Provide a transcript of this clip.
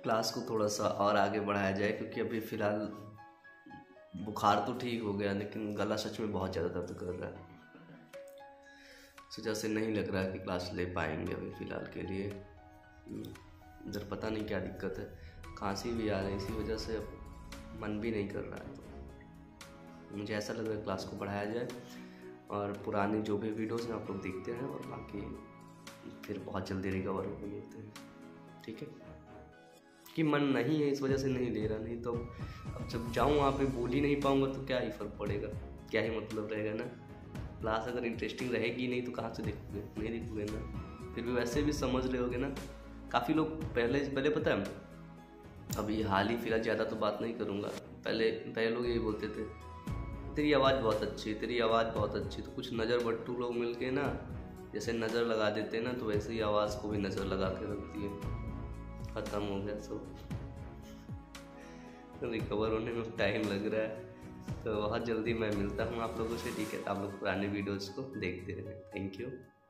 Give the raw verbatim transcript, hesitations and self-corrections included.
Class को थोड़ा सा और आगे बढ़ाया जाए, क्योंकि अभी फ़िलहाल बुखार तो ठीक हो गया लेकिन गला सच में बहुत ज़्यादा दर्द कर रहा है। तो जैसे नहीं लग रहा है कि क्लास ले पाएंगे अभी फ़िलहाल के लिए। इधर पता नहीं क्या दिक्कत है, खांसी भी आ रही है, इसी वजह से अब मन भी नहीं कर रहा है। तो मुझे ऐसा लग रहा है क्लास को बढ़ाया जाए और पुराने जो भी वीडियोस हैं आप लोग देखते हैं, और बाकी फिर बहुत जल्दी रिकवर होकर मिलते हैं, ठीक है। कि मन नहीं है इस वजह से नहीं ले रहा, नहीं तो अब जब जाऊँ वहाँ पे बोल ही नहीं पाऊँगा तो क्या ही फ़र्क पड़ेगा, क्या ही मतलब रहेगा ना। क्लास अगर इंटरेस्टिंग रहेगी नहीं तो कहाँ से देखोगे, नहीं देखोगे ना। फिर भी वैसे भी समझ रहे होगे ना। काफ़ी लोग पहले पहले पता है, अभी हाल ही फिलहाल ज़्यादा तो बात नहीं करूँगा, पहले पहले लोग यही बोलते थे तेरी आवाज़ बहुत अच्छी है, तेरी आवाज़ बहुत अच्छी। तो कुछ नज़र बट्टू लोग मिल के ना जैसे नज़र लगा देते हैं ना, तो वैसे ही आवाज़ को भी नज़र लगा के रखती है। ख़त्म हो गया सब, रिकवर होने में टाइम लग रहा है। तो बहुत जल्दी मैं मिलता हूँ आप लोगों से, ठीक है। आप लोग पुराने वीडियोज़ को देखते रहें। Thank you.